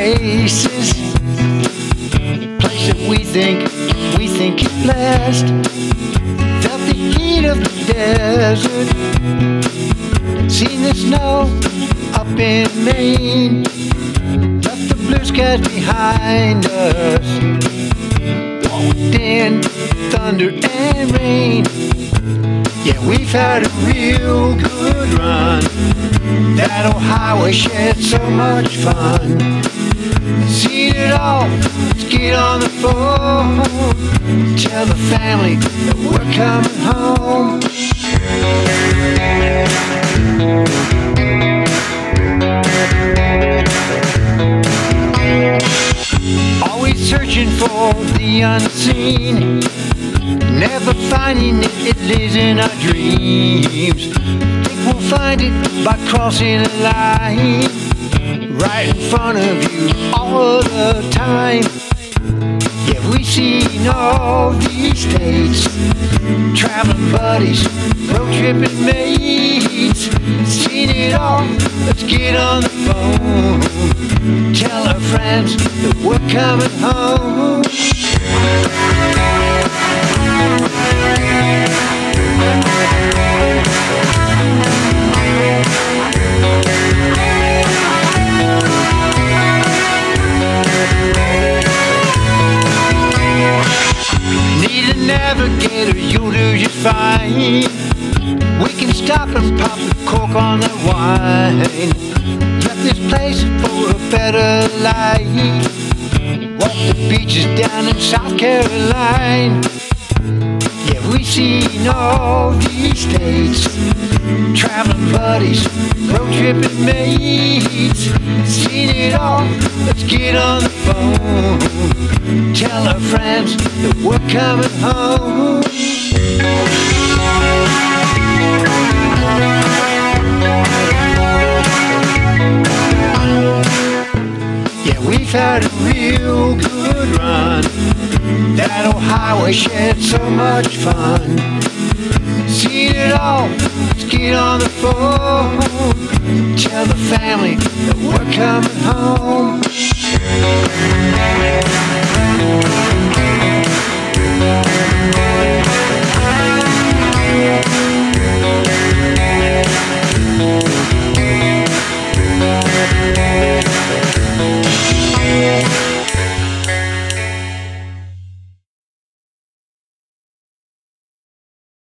oasis, place that we think is blessed. Felt the heat of the desert, seen the snow up in Maine, left the blue skies behind us, walked in thunder and rain. Yeah, we've had a real good run. That old highway shed so much fun. Seen it all, let's get on the phone. Tell the family that we're coming home. Always searching for the unseen, never finding it, it lives in our dreams. Think we'll find it by crossing a line right in front of you all the time. Yeah, we've seen all these states, traveling buddies, road tripping mates. Seen it all, let's get on the phone. Tell our friends that we're coming home. Need a navigator, you'll do just fine. We can stop and pop the cork on that wine. Left this place for a better life. Walk the beaches down in South Carolina. Yeah, we've seen all these states, traveling buddies, road tripping mates. Seen it all, let's get on the phone. Tell our friends that we're coming home. Yeah, we've had a real good run. That old highway shed so much fun. Seen it all, let's get on the phone. Tell the family that we're coming home.